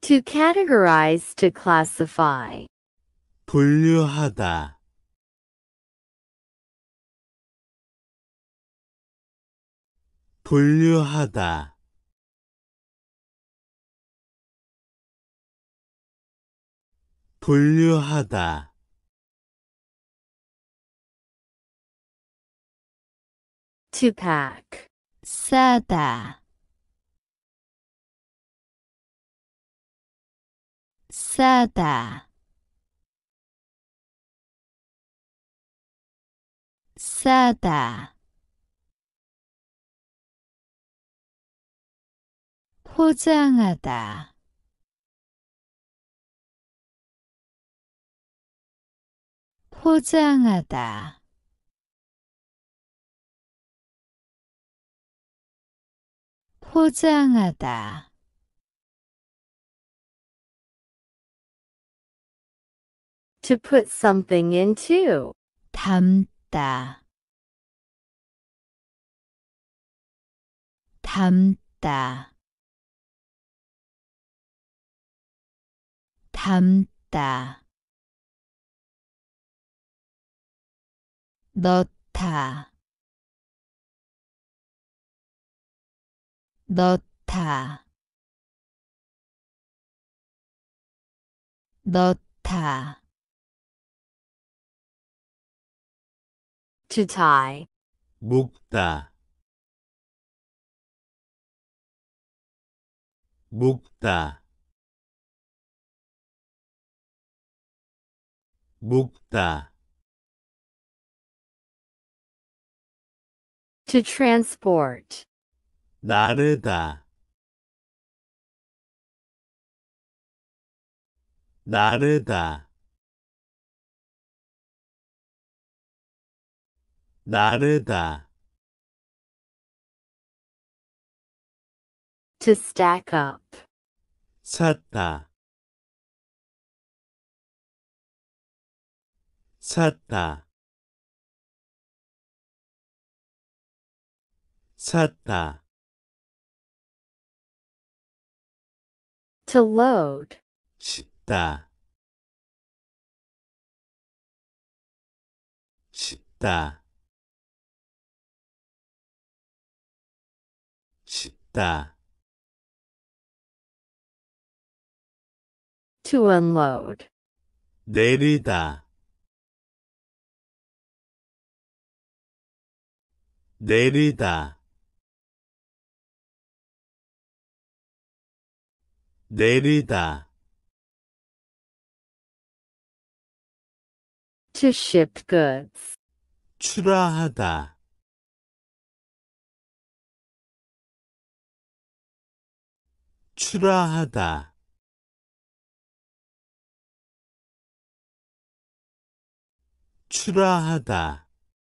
To categorize, to classify. 분류하다. 분류하다. 분류하다. To pack. 싸다, 싸다, 싸다. 포장하다, 포장하다. 포장하다. To put something into. 담다, 담다, 담다. 넣다, 넣다, 넣다. To tie. 묶다. 묶다. 묶다. To transport. 나르다. 나르다. 나르다. To stack up. 샀다. 샀다. 샀다. To load. 싣다. 싣다. 싣다. To unload. 내리다. 내리다. 내리다. To ship goods. 출하하다. 출하하다. 출하하다.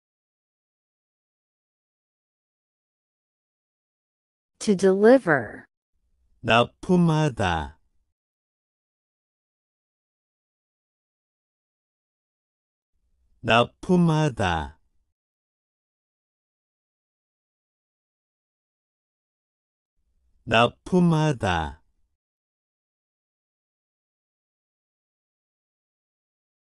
To deliver. 납품하다. 납품하다. 납품하다.